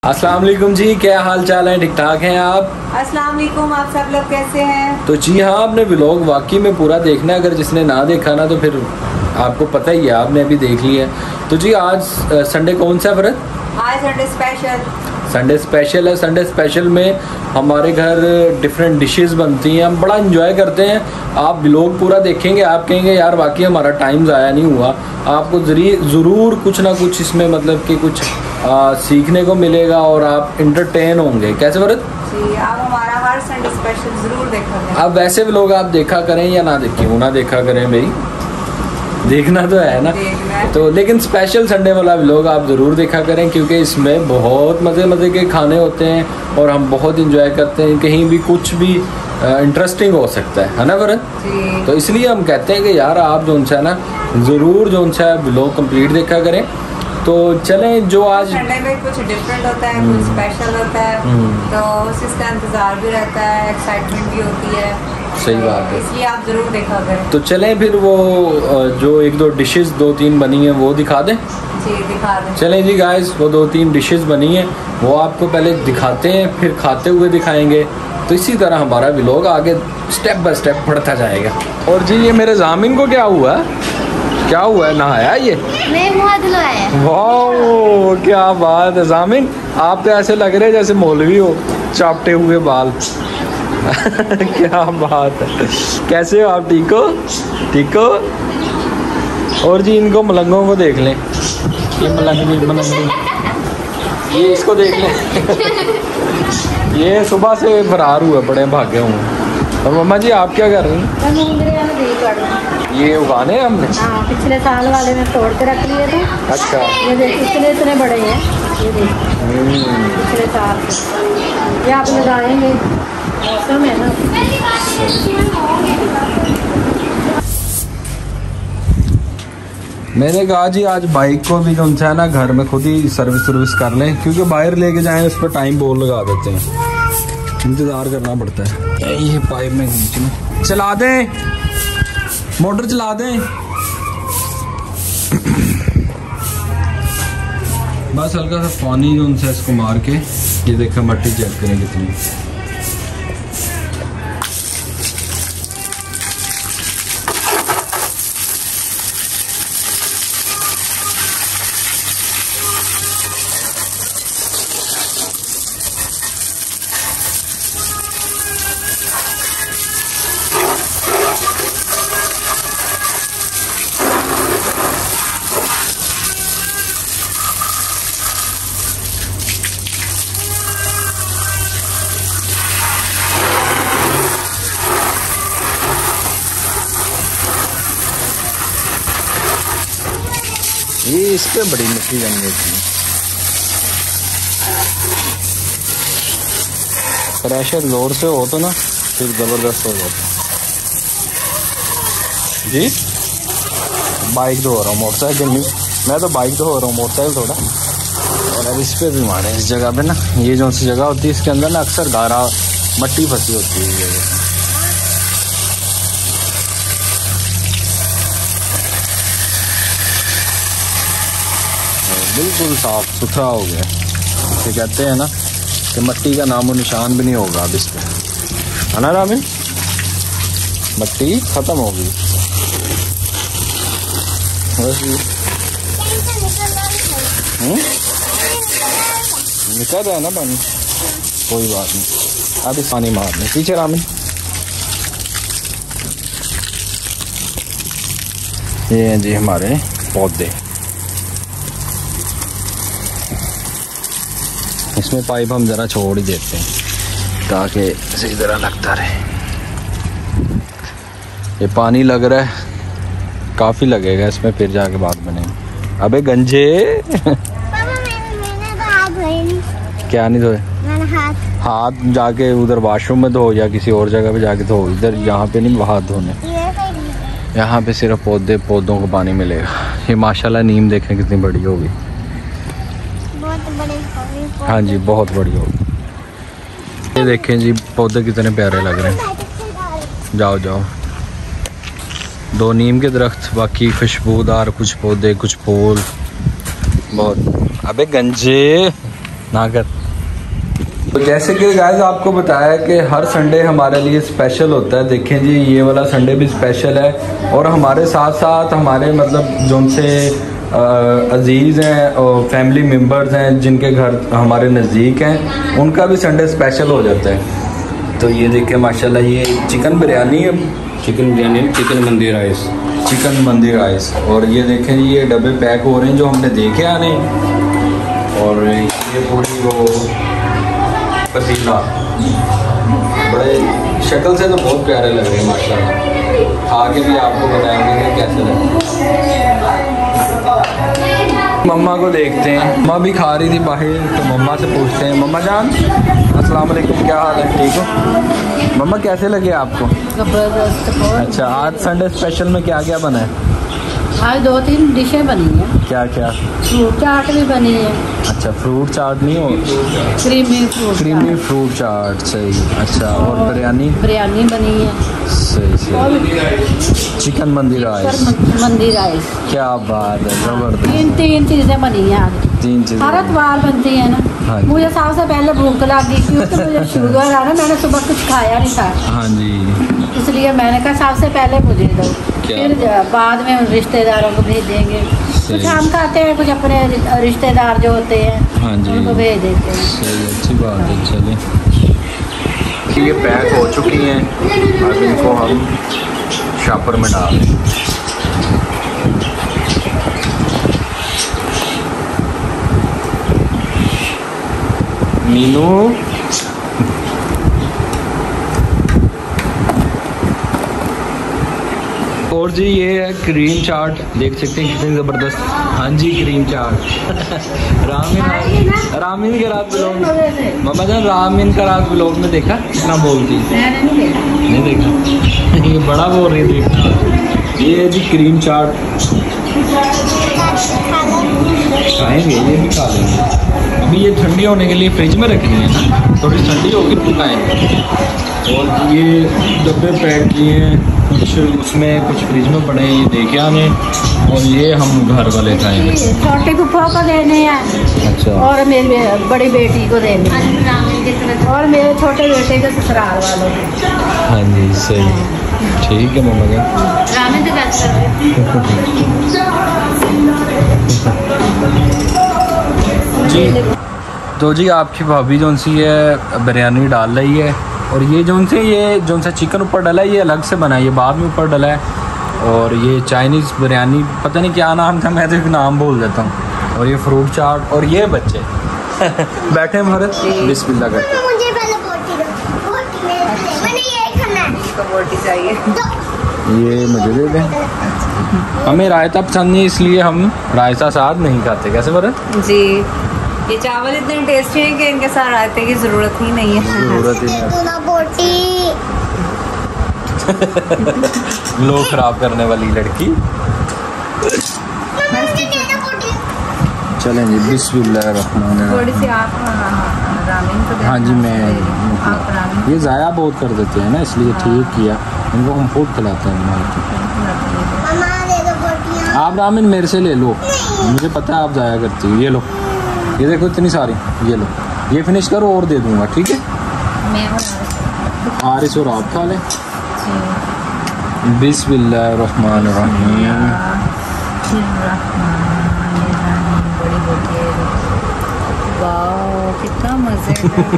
अस्सलाम वालेकुम जी, क्या हाल चाल है? ठीक ठाक हैं आप? अस्सलाम वालेकुम, आप सब लोग कैसे हैं? तो जी हाँ, आपने व्लॉग वाकई में पूरा देखना है। अगर जिसने ना देखा ना तो फिर आपको पता ही है, आपने अभी देख लिया है। तो जी आज संडे कौन सा व्रत? आज संडे स्पेशल। संडे स्पेशल है। संडे स्पेशल में हमारे घर डिफरेंट डिशेस बनती हैं, हम बड़ा इंजॉय करते हैं। आप व्लॉग पूरा देखेंगे, आप कहेंगे यार वाकई हमारा टाइम ज़ाया नहीं हुआ। आपको ज़रूर कुछ ना कुछ इसमें मतलब कि कुछ सीखने को मिलेगा और आप इंटरटेन होंगे। कैसे व्रत जी, आप हमारा हर संडे स्पेशल ज़रूर देखा करें। अब वैसे व्लॉग आप देखा करें या ना देखें, वो ना देखा करें भाई, देखना तो है ना। तो लेकिन स्पेशल संडे वाला व्लॉग आप ज़रूर देखा करें, क्योंकि इसमें बहुत मज़े के खाने होते हैं और हम बहुत इंजॉय करते हैं। कहीं भी कुछ भी इंटरेस्टिंग हो सकता है ना वरन? तो इसलिए हम कहते हैं कि यार आप जो सा ना ज़रूर जो सा व्लॉग कंप्लीट देखा करें। तो चलें, जो आज संडे में कुछ डिफरेंट होता है, कुछ स्पेशल होता है, तो उस इसका इंतज़ार भी रहता है, एक्साइटमेंट भी होती है। सही बात है, इसलिए आप ज़रूर देखा करें। तो चलें फिर वो जो एक दो डिशेस 2-3 बनी हैं वो दिखा दें। जी दिखा दें। चलें जी गाइस, वो 2-3 डिशेस बनी हैं वो आपको पहले दिखाते हैं, फिर खाते हुए दिखाएंगे। तो इसी तरह हमारा व्लॉग आगे स्टेप बाय स्टेप बढ़ता जाएगा। और जी ये मेरे जामिन को क्या हुआ है, नहाया ये? मैं मुँह धुलवाया। वाह क्या बात है जामिन, आप तो ऐसे लग रहे जैसे मौलवी हो, चापटे हुए बाल। क्या बात है, कैसे हो आप? ठीक हो? और जी इनको मलंगों को देख लें, ये मलंग ये इसको देख लें। ये सुबह से फरार हुए पड़े, भागे हुए। और मम्मा जी आप क्या कर रही हैं? ये उगाने हैं हमने? हाँ, पिछले साल वाले में तोड़ के रख लिए थे। अच्छा, ये देखिए इतने बड़े हैं, ये देखिए पिछले साल ये आप लगाएंगे, मौसम है ना। मैंने कहा जी आज बाइक को भी जो है ना घर में खुद ही सर्विस कर लें, क्योंकि बाहर लेके जाएं उस पर टाइम बहुत लगा देते हैं, इंतज़ार करना पड़ता है। ये पाइप में चला दें, मोटर चला दें। बस हल्का सा पानी जो उनसे इसको मार के, ये देखा मट्टी चेक करें कितनी। ये इस पे बड़ी मिट्टी जम गई थी, प्रेशर जोर से हो तो ना फिर जबरदस्त हो जाता जी। बाइक धो रहा हूँ, मोटरसाइकिल नहीं, मैं तो बाइक धो रहा हूँ, मोटरसाइकिल थोड़ा। और अब इस पे भी मारे, इस जगह पे ना, ये जो सी जगह होती है इसके अंदर ना अक्सर गारा मट्टी फंसी होती है। ये जगह बिल्कुल साफ सुथरा हो गया। ये कहते हैं ना कि मट्टी का नामो निशान भी नहीं होगा अब इस पे, है ना रामिन? मट्टी खत्म हो गई। निकल रहा है ना पानी, कोई बात नहीं, अब इस पानी मारने पीछे रामिन। ये हैं जी हमारे पौधे, इसमें पाइप हम ज़रा छोड़ ही देते हैं ताकि इसी तरह लगता रहे। ये पानी लग रहा है, काफ़ी लगेगा इसमें, फिर जाके बात बनेगी। अबे गंजे मैंने तो हाथ धोए नहीं। क्या नहीं धोए? हाथ जाके उधर वॉशरूम में धो या किसी और जगह पे जाके धो, इधर यहाँ पे नहीं हाथ धोने। यहाँ पे सिर्फ पौधों को पानी मिलेगा। ये माशाल्लाह नीम देखें कितनी बड़ी होगी। हाँ जी बहुत बड़ी होगी। ये देखें जी पौधे कितने प्यारे लग रहे हैं। जाओ 2 नीम के दरख्त, बाकी खुशबूदार कुछ पौधे, कुछ फूल बहुत। अबे गंजे ना कर। तो जैसे कि गाइस आपको बताया कि हर संडे हमारे लिए स्पेशल होता है। देखें जी, ये वाला संडे भी स्पेशल है। और हमारे साथ साथ हमारे मतलब जो उनसे अजीज़ हैं और फैमिली मेम्बर्स हैं जिनके घर हमारे नज़दीक हैं, उनका भी संडे स्पेशल हो जाता है। तो ये देखें माशाल्लाह, ये चिकन बिरयानी है, chicken biryani, chicken mandi rice, chicken mandi rice. और ये देखें ये डब्बे पैक हो रहे हैं जो हमने देखे आने। और ये पूरी वो पतीला, बड़े शक्ल से तो बहुत प्यारे लग रहे हैं माशाल्लाह। खा के भी आपको बताएंगे कि कैसे लगे। मम्मा को देखते हैं, मम्मा भी खा रही थी बाहर, तो मम्मा से पूछते हैं। मम्मा जान अस्सलाम वालेकुम, क्या हाल है, ठीक हो? मम्मा कैसे लगे आपको? अच्छा, आज संडे स्पेशल में क्या क्या बना है? आज 2-3 डिशें बनी हैं। क्या क्या? फ्रूट चाट भी बनी है। अच्छा, फ्रूट चाट नहीं हो, क्रीमी फ्रूट चाट, सही। अच्छा, और बिरयानी बनी है, सही सही। चिकन मंदी राइस, क्या बात है, जबरदस्त। तीन चीज़ें बनी हैं आज। 3 चीज़ें हर इतवार बनती है ना। हाँ, मुझे सबसे पहले भूख लगी क्योंकि मुझे शुगर है ना, मैंने सुबह कुछ खाया नहीं था। हाँ जी, इसलिए मैंने कहा सबसे पहले मुझे दो, फिर बाद में रिश्तेदारों को भेजेंगे। कुछ हम खाते हैं, कुछ अपने रिश्तेदार जो होते हैं हाँ जी, उनको भेज देते हैं। सही, अच्छी बात है। चलिए, ये पैक हो चुकी हैं, अब इनको हम शॉपर में डाल दें। मीनू, और जी ये है क्रीम चाट, देख सकते हैं कितनी ज़बरदस्त। हाँ जी, क्रीम चाट। रामीन के रात ब्लॉग, मम्मा जान रामीन का रात ब्लॉग में देखा कितना बोलती, नहीं देखा? ये बड़ा बोल रही है, देखना। ये है जी क्रीम चाट, खाएंगे, ये भी खा लेंगे। अभी ये ठंडी होने के लिए फ्रिज में रखनी है ना, थोड़ी ठंडी होगी तो खाएंगे। और ये डब्बे पैक किए हैं, कुछ उसमें कुछ फ्रिज में पड़े हैं, ये देखे आने। और ये हम घर वाले खाएंगे, छोटी फुफ्फा को देने हैं। अच्छा, और मेरी बड़ी बेटी को देने हैं, और मेरे छोटे बेटे को ससुराल वालों को। हाँ जी, सही, ठीक है मम्मा जी। तो जी आपकी भाभी जो सी है बिरयानी डाल रही है। और ये जो सा चिकन ऊपर डला है ये अलग से बना है, ये बाद में ऊपर डला है। और ये चाइनीज़ बिरयानी, पता नहीं क्या नाम था, मैं तो एक नाम बोल देता हूँ। और ये फ्रूट चाट, और ये बच्चे बैठे हैं भारत, बिस्मिल्लाह करते। मुझे पहले बोटी दो, मैंने ये खाना है, इसको बोटी चाहिए, ये मुझे दे दें। हमें रायता पसंद नहीं, इसलिए हम रायता साथ नहीं खाते। कैसे भरत जी? ये चावल इतने टेस्टी हैं कि इनके साथ रायते की ज़रूरत ही नहीं है। ज़रूरत ही नहीं। बोटी लोग खराब करने वाली लड़की। चलें जी, बिस्मिल्लाहिर्रहमानिर्रहीम। थोड़ी सी आप रामीन को हाँ जी, मैं ये ज़ाया बहुत कर देते हैं ना, इसलिए ठीक किया, इनको हम फूड खिलाते हैं। आप रामीन मेरे से ले लो, मुझे पता है आप ज़ाया करती हो। ये लो, ये देखो इतनी सारी, ये लो, ये फिनिश करो और दे दूँगा, ठीक है? आरिस और आप खा लें। बिस्मिल्लाहिर्रहमानिर्रहीम। वाह, कितना मजे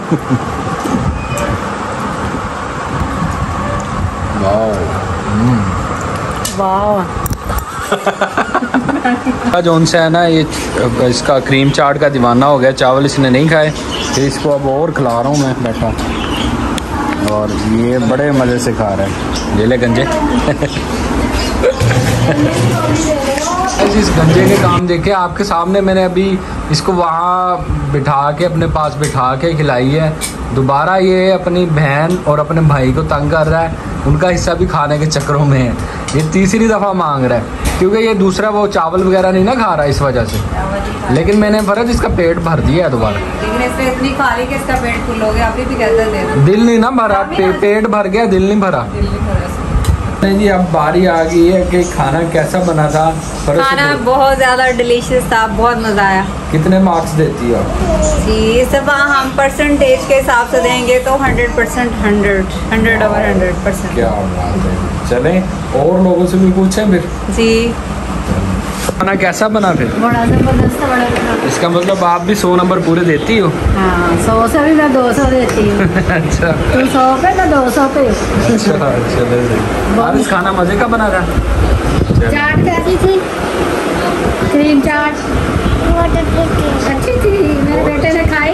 जो उनसे है ना, ये इसका क्रीम चाट का दीवाना हो गया, चावल इसने नहीं खाए, फिर इसको अब और खिला रहा हूँ मैं बैठा। और ये बड़े मज़े से खा रहा है, ले ले गंजे। इस गंजे के काम देखे आपके सामने, मैंने अभी इसको वहाँ बिठा के अपने पास बिठा के खिलाई है। दोबारा ये अपनी बहन और अपने भाई को तंग कर रहा है, उनका हिस्सा भी खाने के चक्करों में है। ये तीसरी दफ़ा मांग रहा है क्योंकि ये दूसरा वो चावल वगैरह नहीं ना खा रहा इस वजह से। लेकिन मैंने फर्ज इसका पेट भर दिया है दोबारा। लेकिन इसने इतनी खा ली कि इसका पेट फुल हो गया, अभी भी कहते हैं दिल नहीं ना भरा, पेट भर गया, दिल नहीं भरा। जी अब बारी आ गई है कि खाना कैसा बना था। खाना बहुत ज़्यादा डिलीशियस था, बहुत मज़ा आया। कितने मार्क्स देती हो जी सब हम परसेंटेज के हिसाब से देंगे तो 100%, 100 ओवर 100%। क्या बात है। चलें और लोगों से भी पूछें फिर। जी खाना कैसा बना फिर? बड़ा जबरदस्त बड़ा बना। इसका मतलब आप भी 100 नंबर पूरे देती हो? हाँ 100 से भी मैं 200 देती हूँ। अच्छा तू 100 पे मैं 200 पे। अच्छा चले सही। खाना मजे का बना था। चाट कैसी थी? क्रीम चाट अच्छी थी, मेरे बेटे ने खाई।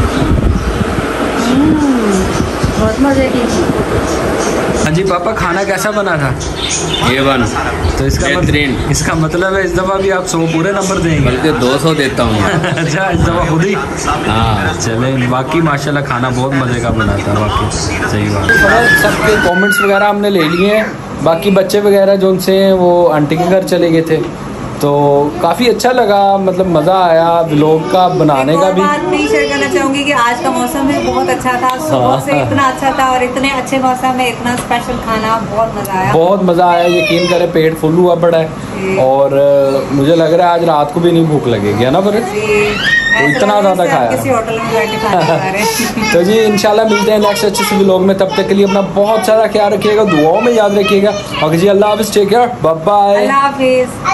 बहुत मजे की। हाँ जी पापा खाना कैसा बना था? A1 तो इसका मतलब है इस दफ़ा भी आप 100 पूरे नंबर देंगे? बल्कि 200 देता हूँ। अच्छा इस दफ़ा खुद ही? हाँ चले बाकी माशाल्लाह खाना बहुत मज़े का बना था बाकी। सही बात। सबके कमेंट्स वगैरह हमने ले लिए हैं। बाकी बच्चे वगैरह जो उनसे वो आंटी के घर चले गए थे तो काफ़ी अच्छा लगा, मतलब मज़ा आया व्लॉग का बनाने का भी। बात भी शेयर करना चाहूँगी कि आज का मौसम भी बहुत अच्छा था, सुबह से इतना अच्छा था और इतने अच्छे मौसम में इतना स्पेशल खाना, बहुत मज़ा आया। बहुत मज़ा आया, यकीन करें पेट फुल हुआ पड़ा है और मुझे लग रहा है आज रात को भी नहीं भूख लगेगी है ना। पर तो इतना ज़्यादा खाया किसी होटल में बैठ के खाने जा रहे हैं। तो जी इंशाल्लाह मिलते हैं नेक्स्ट अच्छे से व्लॉग में। तब तक के लिए अपना बहुत सारा ख्याल रखिएगा, दुआओं में याद रखिएगा। और जी अल्लाह हाफ़िज़, टेक केयर, बाय बाय। अल्लाह हाफिज़।